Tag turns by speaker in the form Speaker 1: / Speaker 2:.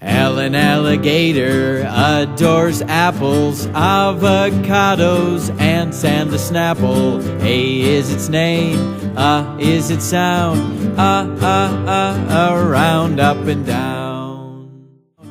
Speaker 1: An alligator adores apples, avocados, and sand the snapple. A is its name, is its sound, around, up and down.